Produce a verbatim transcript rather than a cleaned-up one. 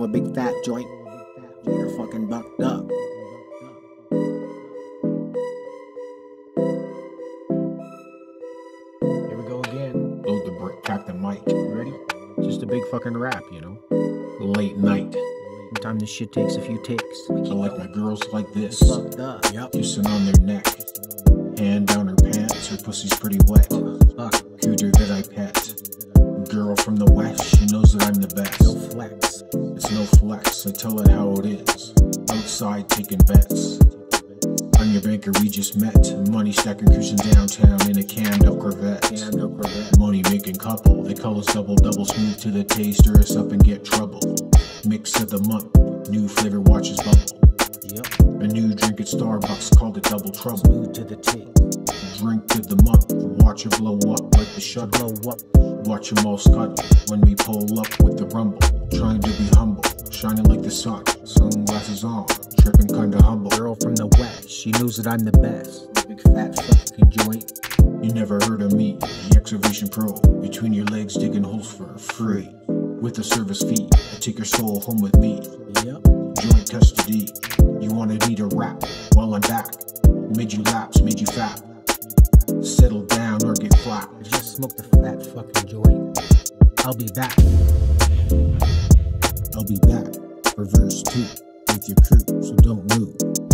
big fat joint. You're fucking bucked up. Here we go again. Load the brick, crack the mic. You Ready? Just a big fucking rap, you know? Late night. Sometimes this shit takes a few takes. I like my girls like this. Fucked up. Yep. Kissing on their neck. Hand down her pants, her pussy's pretty wet. Fuck. Cooter that I pet. Girl from the west, she knows that I'm the best. No flex. It's no flex, I tell it how it is. Outside taking bets. On your banker we just met. Money stacking cruising downtown in a cammed out Corvette. Yeah, no Corvette. Money making couple, they call us double double. Smooth to the taste, stir us up and get trouble. Mix of the month, new flavor watches bubble. Yep. A new drink at Starbucks called it double trouble. Smooth to the taste. Drink of the month, watch her blow up like the shuttle. Blow up. Watch them all scuttle when we pull up with the rumble. Trying to be humble, shining like the sun. Sunglasses on, tripping kinda humble. Girl from the west, she knows that I'm the best. Big fat fucking joint. You never heard of me, the Excavation Pro. Between your legs digging holes for free. With a service fee, I take your soul home with me. Yep. Joint custody, you wanted me to rap. Well, I'm back. Made you lapse, made you fat. Settle down or get flat. I just smoked a fat fucking joint. I'll be back. I'll be back for verse two with your crew, so don't move.